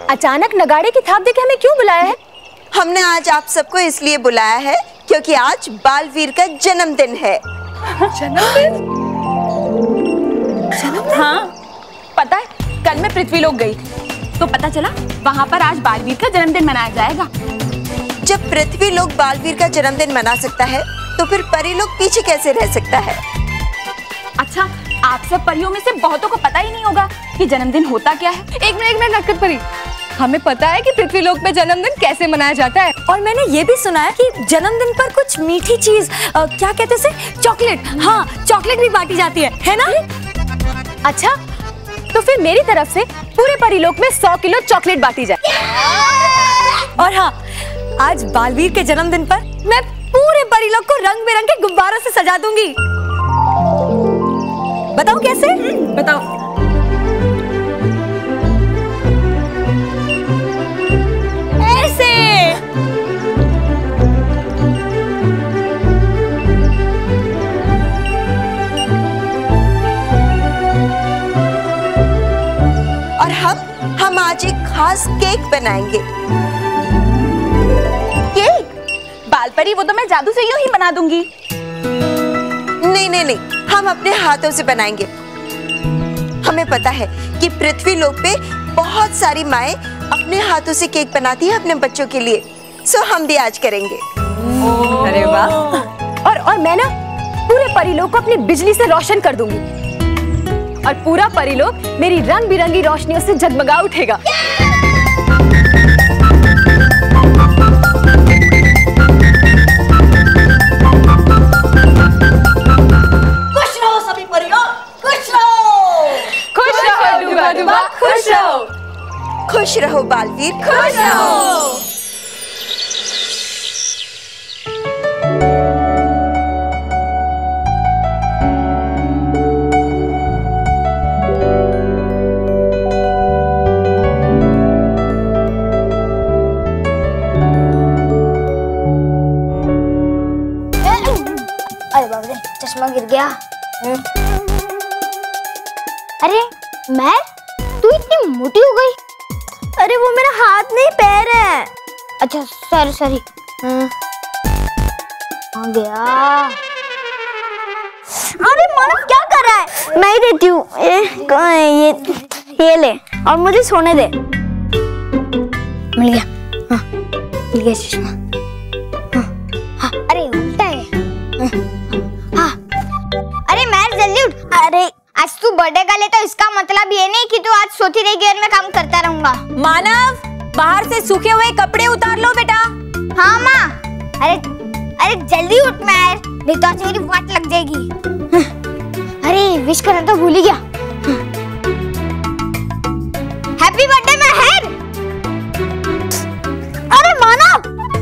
अचानक नगाड़े की थाप देके हमें क्यों बुलाया है? हमने आज आप सबको इसलिए बुलाया है क्योंकि आज बालवीर का जन्मदिन है। जन्मदिन? हाँ, पता है कल मैं पृथ्वीलोक गई थी तो पता चला वहाँ पर आज बालवीर का जन्मदिन मनाया जाएगा। जब पृथ्वीलोक बालवीर का जन्मदिन मना सकता है तो फिर परीलोक पीछे कैसे रह सकता है? अच्छा, आप सब परियों में से बहुतों को पता ही नहीं होगा कि जन्मदिन होता क्या है। एक मिनट नटखट परी, हमें पता है कि पृथ्वीलोक में जन्मदिन कैसे मनाया जाता है, और मैंने ये भी सुना है कि जन्मदिन पर कुछ मीठी चीज क्या कहते हैं, चॉकलेट, हाँ चॉकलेट भी बांटी जाती है ना? अच्छा, तो फिर मेरी तरफ से पूरे परीलोक में 100 किलो चॉकलेट बांटी जाए। और हाँ, आज बालवीर के जन्मदिन पर मैं पूरे परीलोक को रंग बिरंगे गुब्बारों से सजा दूंगी। बताओ कैसे? बताओ। ऐसे। और हम आज एक खास केक बनाएंगे। केक? बालपरी, वो तो मैं जादू से यूं ही बना दूंगी। नहीं, हम अपने हाथों से बनाएंगे। हमें पता है कि पृथ्वीलोक पे बहुत सारी माएं अपने हाथों से केक बनाती है अपने बच्चों के लिए, सो हम भी आज करेंगे। अरे वाह। और मैं ना पूरे परीलोक को अपनी बिजली से रोशन कर दूंगी और पूरा परीलोक मेरी रंग बिरंगी रोशनियों से जगमगा उठेगा। खुश रहो बालवीर, खुश रहो। अरे बाप रे, चश्मा गिर गया। अरे मैं, तू इतनी मोटी हो गई? अरे वो मेरा हाथ नहीं पैर है। अच्छा सॉरी। आ गया। अरे मानव क्या कर रहा है? मैं ही देती हूँ। कहाँ है ये ले और मुझे सोने दे। मिल गया। हाँ, मिल गया चश्मा। हाँ, अरे उल्टा है। हाँ, अरे मैं जल्दी उठ। अरे आज तू बर्थडे का ले तो इसका मतलब ये नहीं कि तू आज सोती रही गियर में काम करता रहूंगा। मानव, बाहर से सूखे हुए कपड़े उतार लो बेटा। हाँ माँ। अरे जल्दी उठ मैर, नहीं तो आज मेरी वाट लग जाएगी। अरे विश करना तो भूल ही गया। Happy birthday Mehar. अरे मानव,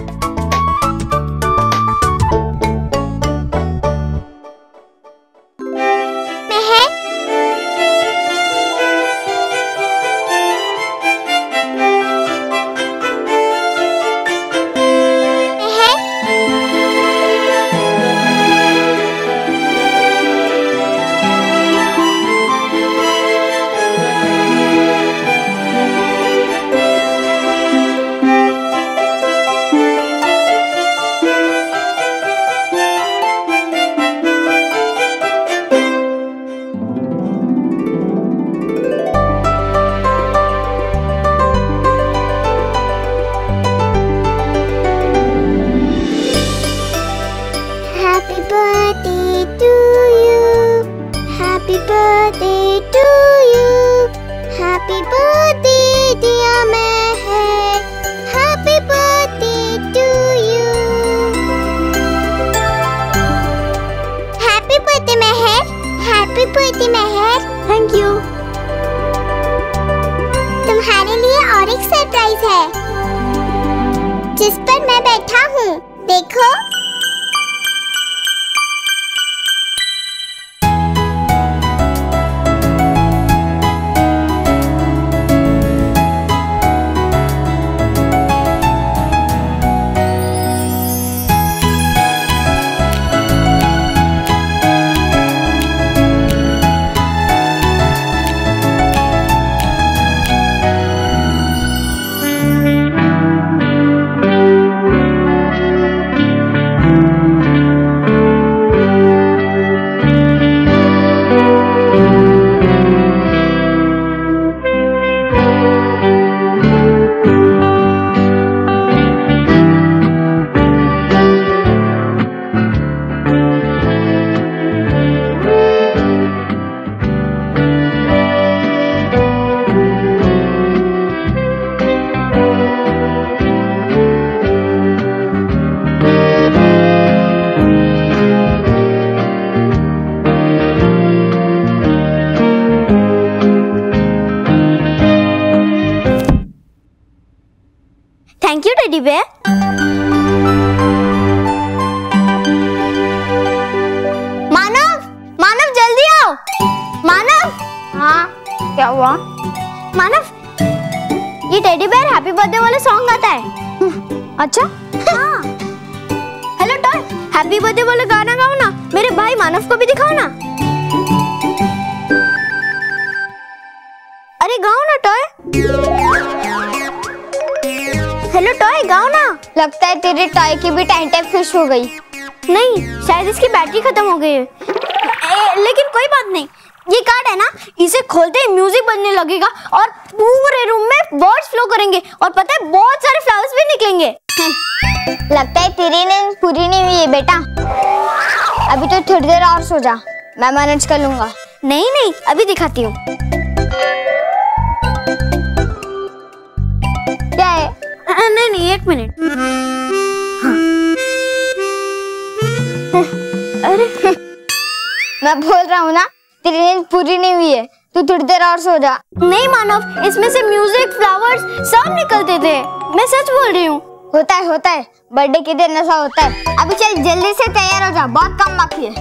जिस पर मैं बैठा हूँ, देखो। Thank you teddy bear. Manav, Manav जल्दी आओ। मानव। हाँ क्या हुआ? मानव, ये टेडी बेयर हैप्पी बर्थडे वाला सॉन्ग गाता है। अच्छा हाँ। हेलो टॉय, हैप्पी बर्थडे वाला गाना गाओ ना, मेरे भाई मानव को भी दिखाओ ना। अरे गाओ ना टॉय। हेलो टॉय गाओ ना। लगता है तेरे टॉय की भी टाइम टेप फिश हो गई। नहीं, शायद इसकी बैटरी खत्म हो गई है। लेकिन कोई बात नहीं, ये कार्ड है ना, इसे खोलते ही म्यूजिक बजने लगेगा और पूरे रूम में वर्ड्स फ्लो करेंगे और पता है बहुत सारे फ्लावर्स भी निकलेंगे। लगता है तेरी नींद पूरी नहीं हुई है बेटा। अभी तो थोड़ी देर और सो जा, मैं मैनेज कर लूंगा। नहीं नहीं, अभी दिखाती हूँ। क्या है? नहीं नहीं, एक मिनट। अरे मैं बोल रहा हूँ ना, तेरी नींद पूरी नहीं हुई है, तू थोड़ी देर और सो जा। नहीं मानव, इसमें से म्यूजिक फ्लावर्स सब निकलते थे, मैं सच बोल रही हूँ। होता है, बर्थडे के दिन ऐसा होता है। अभी चल जल्दी से तैयार हो जा, बहुत काम बाकी है।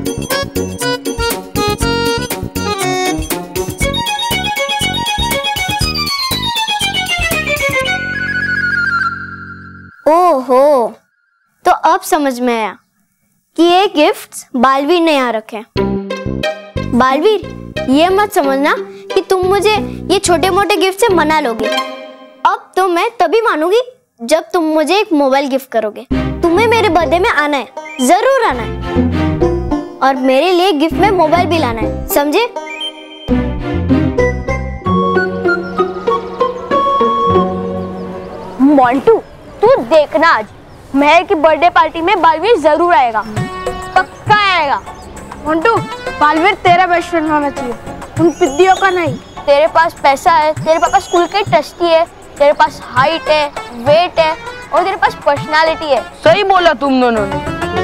ओहो, तो अब समझ में आया कि ये गिफ्ट्स बालवीर ने यहाँ रखे। बालवीर, ये मत समझना कि तुम मुझे ये छोटे मोटे गिफ्ट से मना लोगे। अब तो मैं तभी मानूंगी जब तुम मुझे एक मोबाइल गिफ्ट करोगे। तुम्हें मेरे बर्थडे में आना है, जरूर आना है, और मेरे लिए गिफ्ट में मोबाइल भी लाना है, समझे? मोंटू, तू देखना आज मेहर की बर्थडे पार्टी में बालवीर जरूर आएगा, पक्का आएगा। मोंटू, बालवीर तेरा बेस्ट फ्रेंड होना चाहिए, उन पिद्दियों का नहीं। तेरे पास पैसा है, तेरे पापा स्कूल के ट्रस्टी है, तेरे पास हाइट है, वेट है और तेरे पास पर्सनालिटी है। सही बोला तुम दोनों ने,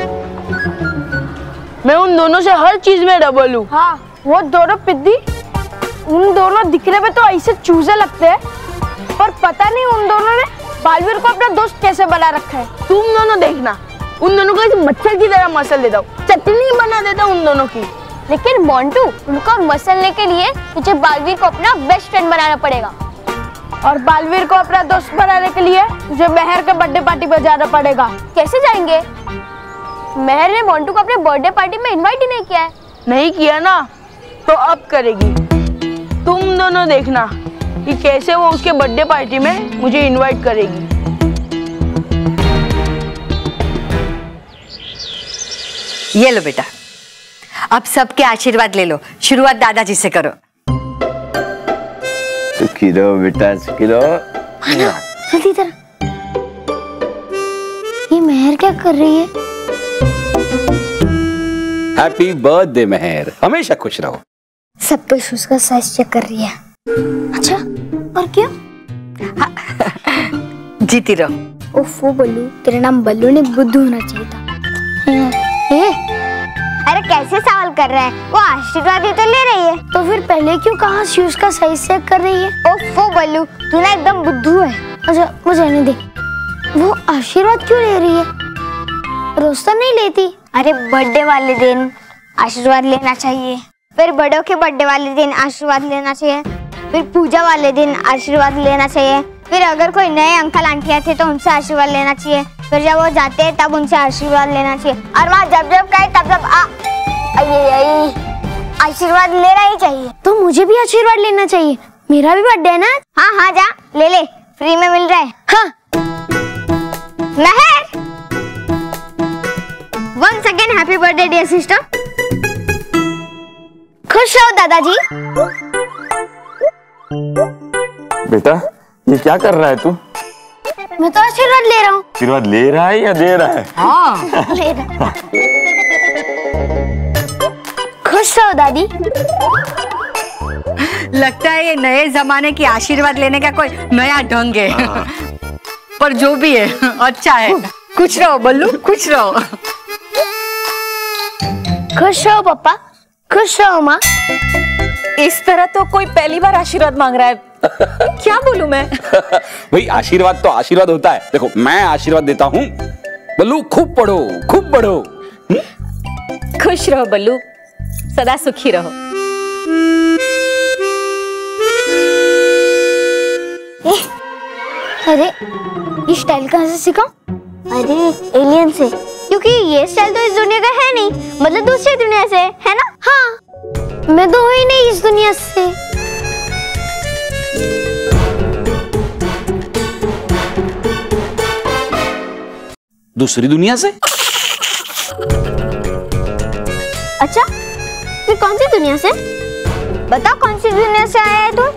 मैं उन दोनों से हर चीज में डबल हूँ। हाँ, वो दोनों पिद्दी, उन दोनों दिखने में तो ऐसे चूजे लगते हैं, पर पता नहीं उन दोनों ने बालवीर को अपना दोस्त कैसे बना रखा है। तुम दोनों देखना, उन दोनों को ऐसे मच्छर की तरह मसल देता हूँ, चटनी बना देता हूँ उन दोनों की। लेकिन मोंटू, उनको मसलने के लिए तुझे बालवीर को अपना बेस्ट फ्रेंड बनाना पड़ेगा, और बालवीर को अपना दोस्त बनाने के लिए तुझे मेहर के बर्थडे पार्टी में जाना पड़ेगा। कैसे जाएंगे? मेहर ने मोंटू को अपने बर्थडे पार्टी में इनवाइट ही नहीं किया है। नहीं किया ना, तो अब करेगी। तुम दोनों देखना कि कैसे वो उसके बर्थडे पार्टी में मुझे इनवाइट करेगी। ये लो बेटा, अब सबके आशीर्वाद ले लो। शुरुआत दादाजी से करो। सुखी रहो बेटा, सुखी रहो। जल्दी इधर। ये मेहर क्या कर रही है? हैप्पी बर्थडे मेहर, हमेशा खुश रहो। सब पे शूज का साइज चेक कर रही है। अच्छा, और क्यों? जीती रहो। ओफो बल्लू, तेरा नाम बल्लू ने बुद्धू होना चाहिए था। अरे कैसे सवाल कर रहा है? वो आशीर्वाद ही तो ले रही है। तो फिर पहले क्यों कहा शूज का साइज चेक कर रही है? ओफो बल्लू, तू ना एकदम बुद्धू है। अच्छा मुझे नहीं दे, वो आशीर्वाद क्यों ले रही है? रोज तो नहीं लेती। अरे बर्थडे वाले दिन आशीर्वाद लेना चाहिए, फिर बड़ों के बर्थडे वाले दिन आशीर्वाद लेना चाहिए, फिर पूजा वाले दिन आशीर्वाद लेना चाहिए, फिर अगर कोई नए अंकल आंटी आते तो उनसे आशीर्वाद लेना चाहिए, फिर जब वो जाते हैं तब उनसे आशीर्वाद लेना चाहिए, और वहाँ जब जब कहे तब तब आशीर्वाद लेना ही चाहिए। तो मुझे भी आशीर्वाद लेना चाहिए, मेरा भी बर्थडे है ना। हाँ हाँ जा ले ले, फ्री में मिल रहा है। हाँ Mehar, once again happy birthday dear sister. खुश रहो दादाजी। बेटा ये क्या कर रहा है तू? मैं तो आशीर्वाद ले रहा हूँ। आशीर्वाद ले रहा है या दे रहा है? हाँ ले रहा। खुश रहो दादी। लगता है ये नए जमाने की आशीर्वाद लेने का कोई नया ढंग है। पर जो भी है अच्छा है। खुश रहो बल्लू, खुश रहो। खुश रहो पापा, खुश रहो माँ। इस तरह तो कोई पहली बार आशीर्वाद मांग रहा है। क्या बोलूं मैं? भाई आशीर्वाद तो आशीर्वाद होता है। देखो मैं आशीर्वाद देता हूँ, बल्लू खूब पढ़ो, खूब पढ़ो। खुश रहो बल्लू, सदा सुखी रहो। अरे ये स्टाइल कहाँ से सीखा? अरे एलियन से, क्योंकि ये स्टाइल तो इस दुनिया का है नहीं, मतलब दूसरी दुनिया से है ना? हाँ, मैं तो हुई नहीं इस दुनिया से। दूसरी दुनिया से? अच्छा, फिर कौन सी दुनिया से? बता कौन सी दुनिया से आया है तू?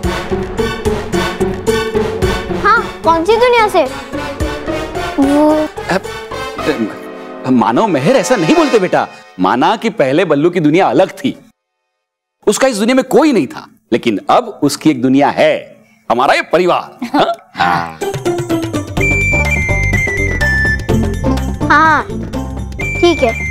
हाँ, कौन सी दुनिया से? वो मानव मेहर ऐसा नहीं बोलते बेटा। माना कि पहले बल्लू की दुनिया अलग थी, उसका इस दुनिया में कोई नहीं था, लेकिन अब उसकी एक दुनिया है, हमारा ये परिवार। हाँ हाँ ठीक है।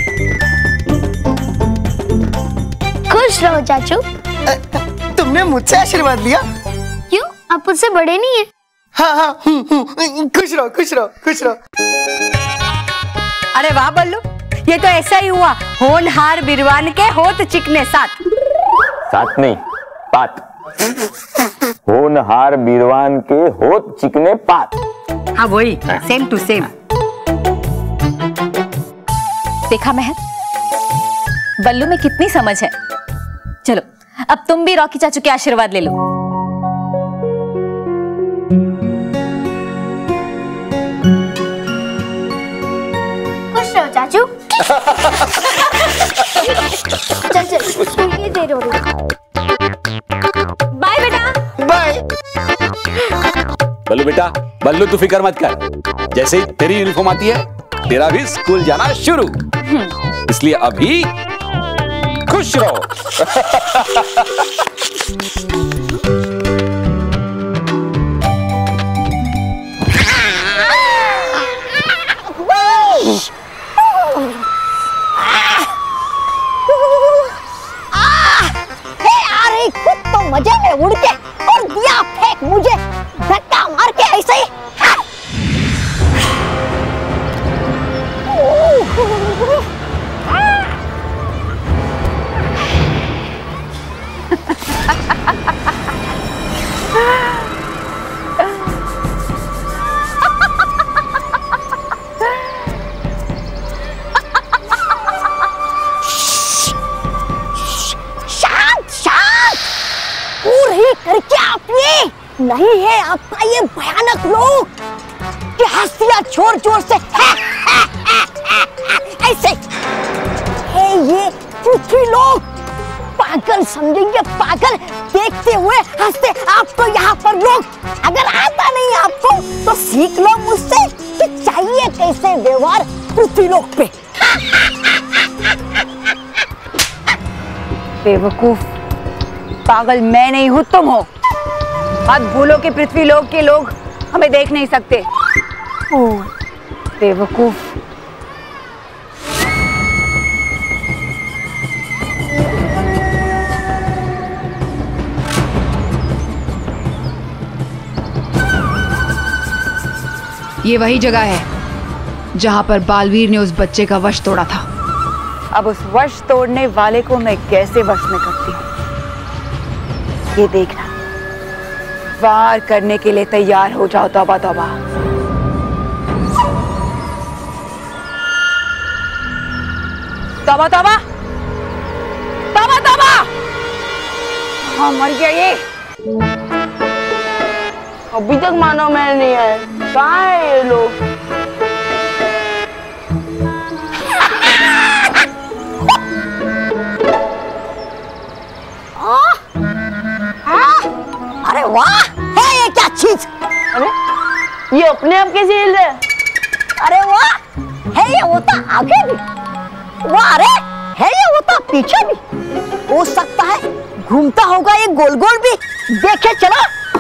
खुश रहो चाचू। तुमने मुझसे आशीर्वाद लिया? क्यों, आप मुझसे बड़े नहीं है? हाँ हाँ खुश रहो खुश रहो खुश रहो। अरे वाह बल्लू, ये तो ऐसा ही हुआ, होनहार बिरवान के होत चिकने साथ। साथ नहीं, पात। होनहार बीरवान के होत चिकने पात। हाँ वही, सेम टू सेम। देखा मेहर, बल्लू में कितनी समझ है। चलो अब तुम भी रॉकी चाचू के आशीर्वाद ले लो। खुश रहो चाचू। चल चल, ये दे रही। बाय बेटा। बाय। बल्लू बेटा, बल्लू तू फिक्र मत कर, जैसे ही तेरी यूनिफॉर्म आती है तेरा भी स्कूल जाना शुरू, इसलिए अभी खुश रहो। अरे खुद तो मजे में उड़ के और दिया फेंक मुझे धक्का मार के ऐसे ही। करके आपने नहीं है आपका ये भयानक लोग कि हंसियां जोर जोर से ऐसे है ये पृथ्वी लोग पागल समझेंगे, पागल देखते हुए हंसते आपको यहाँ पर लोग। अगर आता नहीं आपको तो सीख लो मुझसे कि चाहिए कैसे व्यवहार पृथ्वी लोग पे। बेवकूफ, पागल मैं नहीं हूँ तुम हो। मत भूलो कि पृथ्वी लोक के लोग हमें देख नहीं सकते। बेवकूफ। ये वही जगह है जहां पर बालवीर ने उस बच्चे का वश तोड़ा था। अब उस वश तोड़ने वाले को मैं कैसे वश में करती हूँ, ये देखना। वार करने के लिए तैयार हो जाओ। तौबा तौबा। तौबा तौबा तौबा तौबा। हाँ मर गया ये। अभी तक मानो मैं नहीं आया, कहाँ है ये लोग? अरे वाह, है ये क्या चीज? अरे ये अपने आप कैसे हिल रहा है? अरे वाह, है ये होता आगे भी, वाह अरे है ये होता पीछे भी, हो सकता है घूमता होगा ये गोल गोल भी। देखे चलो।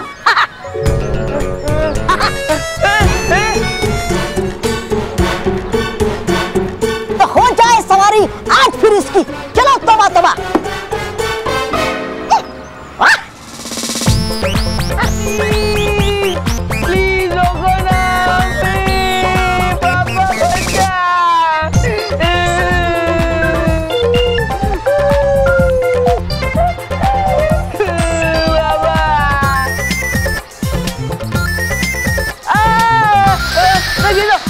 तो हो जाए सवारी आज फिर इसकी। चलो तौबा तौबा।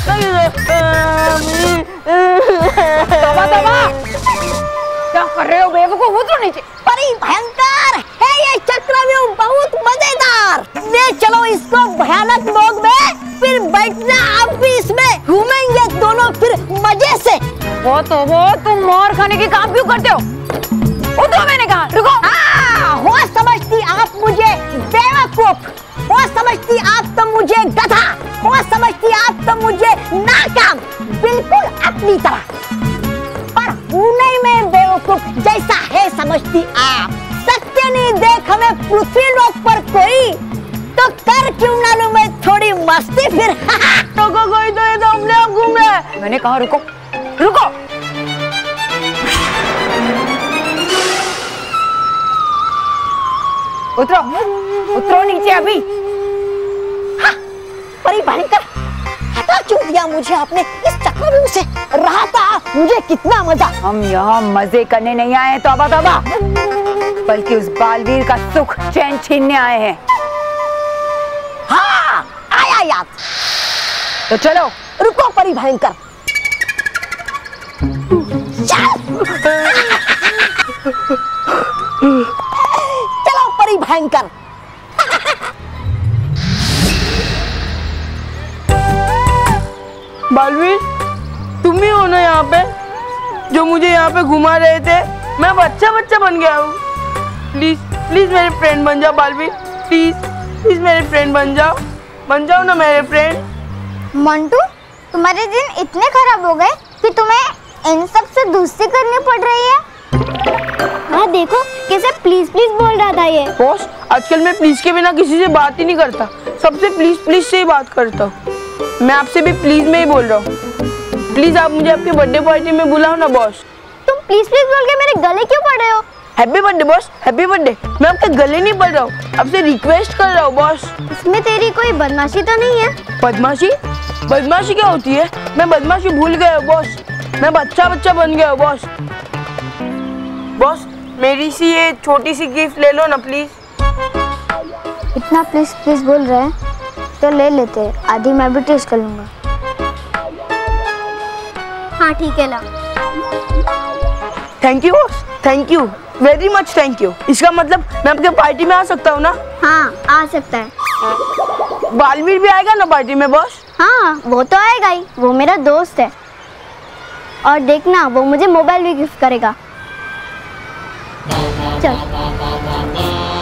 क्या कर रहे हो बेवकूफ? उतरो नीचे। परी भयंकर है ये चक्रव्यूह, बहुत मजेदार। ले चलो इसको भयानक लोग में, फिर बैठना आप भी इसमें, घूमेंगे दोनों फिर मजे से। वो तुम मोर खाने की काम क्यों करते हो? उतरो, मैंने कहा। रुको। वो समझती आप मुझे बेवकूफ, वो समझती आप तो मुझे गधा, वो समझती आप तो मुझे नाकाम, बिल्कुल अपनी तरह। पर हूँ नहीं मैं बेवकूफ जैसा है समझती आप। सत्य नहीं देख हमें पृथ्वी लोक पर कोई, तो कर क्यों ना लूं मैं थोड़ी मस्ती फिर। रुको, कोई तो ये तो अपने आप घूम रहा है। मैंने कहा रुको, रुको। उतरो, उतरो नीचे अभी। हाँ, परी भयंकर, हटा क्यों दिया मुझे आपने इस चक्रव्यूह से? रहा था मुझे कितना मजा। हम यहाँ मजे करने नहीं आए हैं तौबा तौबा, बल्कि उस बालवीर का सुख चैन छीनने आए हैं। हाँ, आया याद। तो चलो। रुको परी भयंकर, चलो परी भयंकर। बालवीर, तुम ही हो ना यहाँ पे, जो मुझे यहाँ पे घुमा रहे थे? मैं बच्चा बन गया हूँ। प्लीज प्लीज मेरे फ्रेंड बन जाओ बालवीर, प्लीज प्लीज मेरे फ्रेंड बन जाओ ना मेरे फ्रेंड। मंटू, तुम्हारे दिन इतने खराब हो गए कि तुम्हें इन सब से दोस्ती करनी पड़ रही है। हाँ देखो कैसे प्लीज प्लीज बोल रहा था ये। बॉस, आजकल मैं प्लीज के बिना किसी से बात ही नहीं करता, सबसे प्लीज प्लीज से ही बात करता हूँ। मैं आपसे भी प्लीज में ही बोल रहा हूँ। प्लीज आप मुझे आपके बर्थडे पार्टी में बुलाओ ना बॉस। तुम प्लीज प्लीज बोल के मेरे गले क्यों पड़ रहे हो? Happy birthday boss, happy birthday. मैं आपके गले नहीं पड़ रहा हूँ, आपसे रिक्वेस्ट कर रहा हूँ बॉस। इसमें तेरी कोई बदमाशी तो नहीं है? बदमाशी? बदमाशी क्या होती है? मैं बदमाशी भूल गया हूँ बॉस, मैं बच्चा बन गया हूँ बॉस। बॉस, मेरी सी ये छोटी सी गिफ्ट ले लो ना प्लीज। इतना प्लीज प्लीज बोल रहे हैं तो ले लेते, आधी मैं भी टेस्ट कर लूंगा। हाँ ठीक है, ला। Thank you boss, thank you very much, thank you. इसका मतलब मैं आपके पार्टी में आ सकता हूँ ना? हाँ आ सकता है। बालवीर भी आएगा ना पार्टी में बॉस? हाँ वो तो आएगा ही, वो मेरा दोस्त है। और देखना वो मुझे मोबाइल भी गिफ्ट करेगा। चल।